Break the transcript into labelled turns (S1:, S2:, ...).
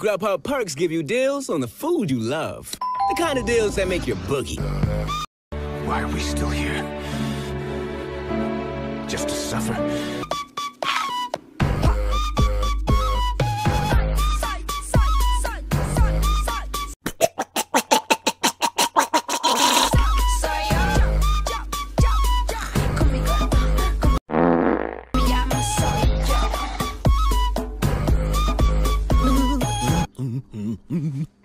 S1: Grubhub perks give you deals on the food you love. The kind of deals that make your boogie.
S2: Why are we still here? Just to suffer?
S1: Mm-hmm.